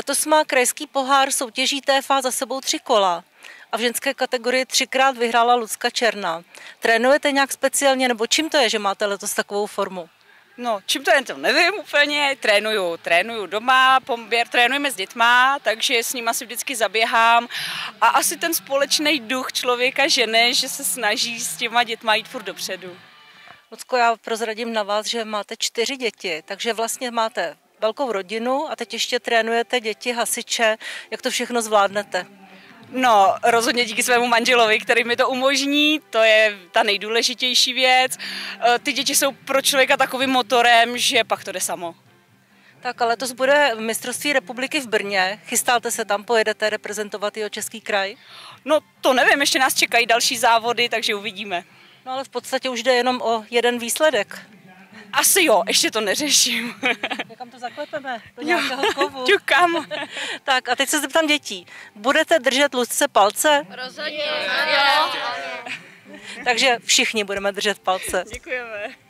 Letos má krajský pohár soutěží TFA za sebou 3 kola a v ženské kategorii 3krát vyhrála Lucka Černá. Trénujete nějak speciálně, nebo čím to je, že máte letos takovou formu? No, čím to je, to nevím úplně, trénuju doma, trénujeme s dětma, takže s nimi si vždycky zaběhám a asi ten společný duch člověka žene, že se snaží s těma dětma jít furt dopředu. Lucko, já prozradím na vás, že máte 4 děti, takže vlastně máte velkou rodinu a teď ještě trénujete děti, hasiče, jak to všechno zvládnete? No, rozhodně díky svému manželovi, který mi to umožní, to je ta nejdůležitější věc. Ty děti jsou pro člověka takovým motorem, že pak to jde samo. Tak a letos bude mistrovství republiky v Brně. Chystáte se tam, pojedete reprezentovat jeho Český kraj? No, to nevím, ještě nás čekají další závody, takže uvidíme. No ale v podstatě už jde jenom o jeden výsledek. Asi jo, ještě to neřeším. Někam to zaklepeme, do nějakého kovu. Ťukám. Tak a teď se zeptám dětí. Budete držet Lucce palce? Rozhodně. Jo. Takže všichni budeme držet palce. Děkujeme.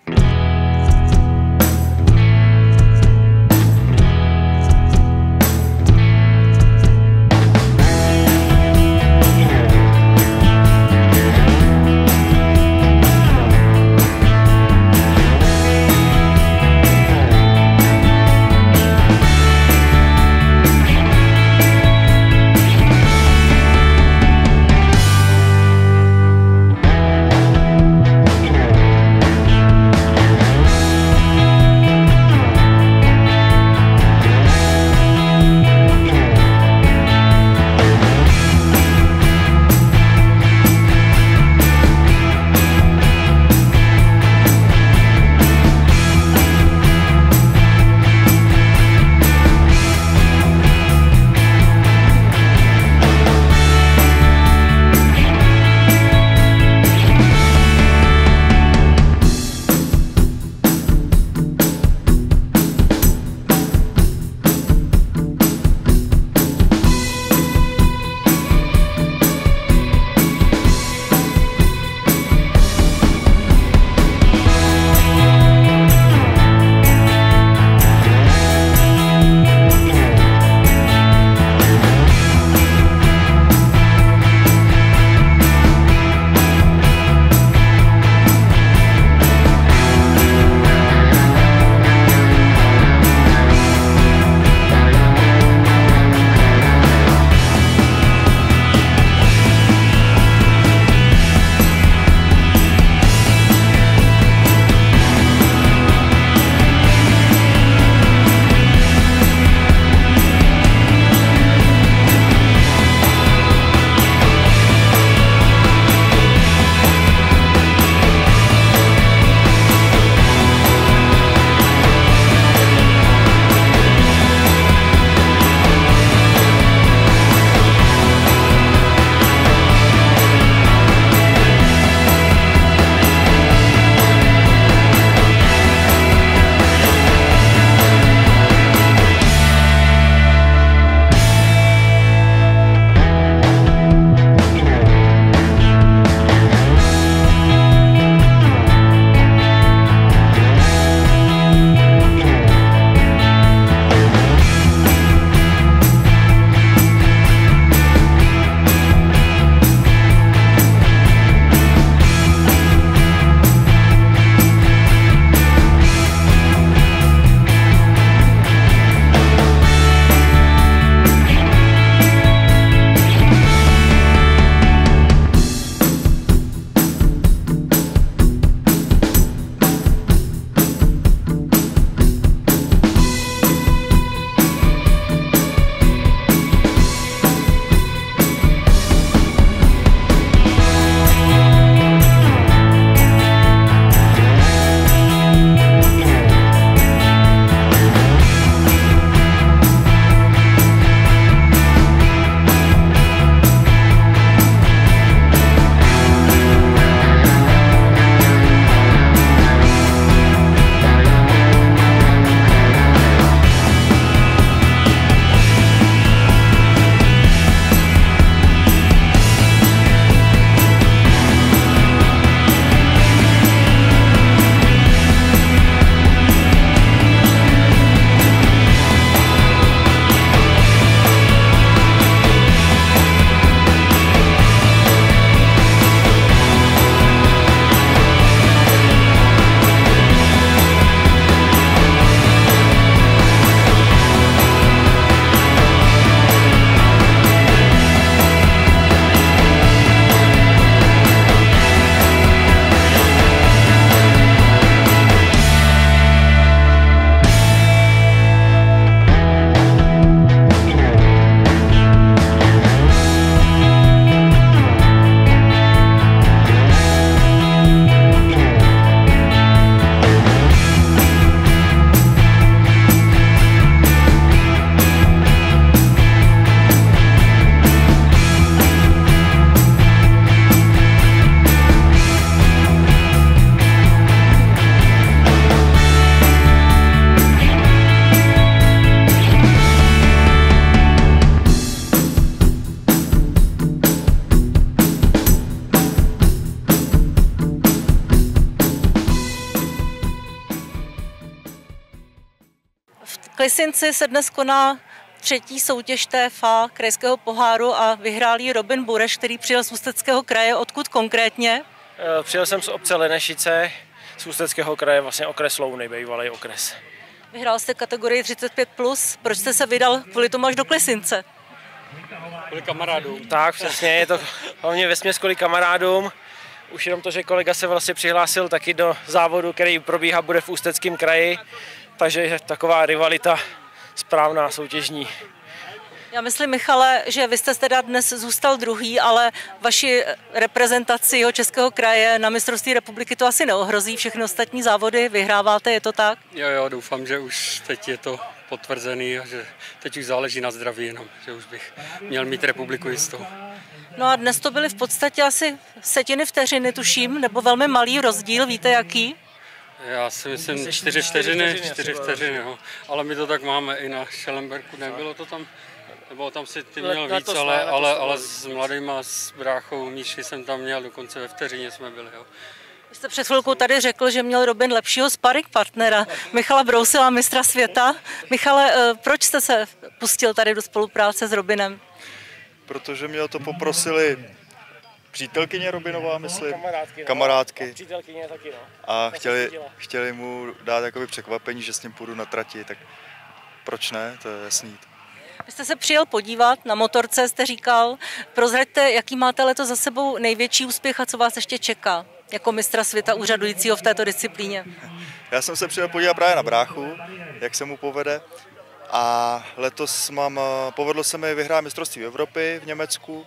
Klisinci se dnes koná třetí soutěž TFA krajského poháru a vyhrál ji Robin Bureš, který přijel z Ústeckého kraje. Odkud konkrétně? Přijel jsem z obce Lenešice, z Ústeckého kraje, vlastně okres Louny, bývalý okres. Vyhrál jste kategorii 35+. Proč jste se vydal kvůli tomu až do Klisince? Kvůli kamarádům. Tak, přesně, je to hlavně vesměs kvůli kamarádům. Už jenom to, že kolega se vlastně přihlásil taky do závodu, který probíhá bude v Ústeckém kraji, takže je taková rivalita správná, soutěžní. Já myslím, Michale, že vy jste teda dnes zůstal druhý, ale vaši reprezentaci jeho českého kraje na mistrovství republiky to asi neohrozí. Všechny ostatní závody vyhráváte, je to tak? Jo, doufám, že už teď je to potvrzený a že teď už záleží na zdraví jenom, že už bych měl mít republiku jistou. No a dnes to byly v podstatě asi setiny vteřiny, tuším, nebo velmi malý rozdíl, víte jaký? Já si myslím 4 vteřiny, jo. Ale my to tak máme i na Schellenbergu, nebylo to tam, nebo tam si ty měl víc, ale s mladýma, s bráchou Míši jsem tam měl, dokonce ve vteřině jsme byli, jo. Vy jste před chvilkou tady řekl, že měl Robin lepšího sparring partnera, Michala Brousila, mistra světa. Michale, proč jste se pustil tady do spolupráce s Robinem? Protože mě o to poprosili přítelkyně Robinová, myslím, kamarádky. Přítelkyně taky, no. A chtěli mu dát jakoby překvapení, že s ním půjdu na trati, tak proč ne, to je jasný. Vy jste se přijel podívat, na motorce jste říkal. Prozraďte, jaký máte letos za sebou největší úspěch a co vás ještě čeká jako mistra světa úřadujícího v této disciplíně? Já jsem se přijel podívat právě na bráchu, jak se mu povede. A letos povedlo se mi vyhrát mistrovství Evropy v Německu.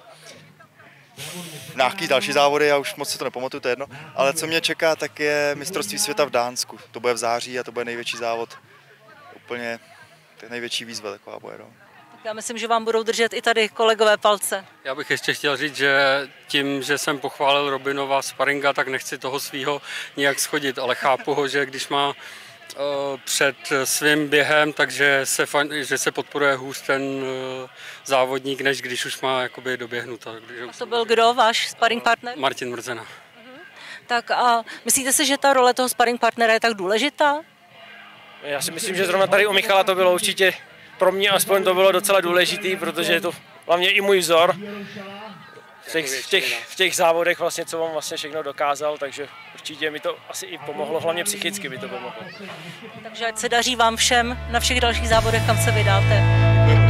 Nějaký další závody, já už moc si to nepamatuju, to je jedno. Ale co mě čeká, tak je mistrovství světa v Dánsku. To bude v září a to bude největší závod. Úplně největší výzva taková bude. No. Já myslím, že vám budou držet i tady kolegové palce. Já bych ještě chtěl říct, že tím, že jsem pochválil Robinova sparinga, tak nechci toho svýho nijak schodit, ale chápu ho, že když má před svým během, takže se podporuje hůř ten závodník, než když už má jakoby doběhnuto. A to byl kdo, váš sparring partner? Martin Mrzena. Tak a myslíte si, že ta role toho sparring partnera je tak důležitá? Já si myslím, že zrovna tady u Michala to bylo určitě, pro mě aspoň to bylo docela důležitý, protože je to hlavně i můj vzor v těch závodech, vlastně, co on vlastně všechno dokázal, takže určitě mi to asi i pomohlo, hlavně psychicky mi to pomohlo. Takže ať se daří vám všem na všech dalších závodech, kam se vydáte. Děkujeme.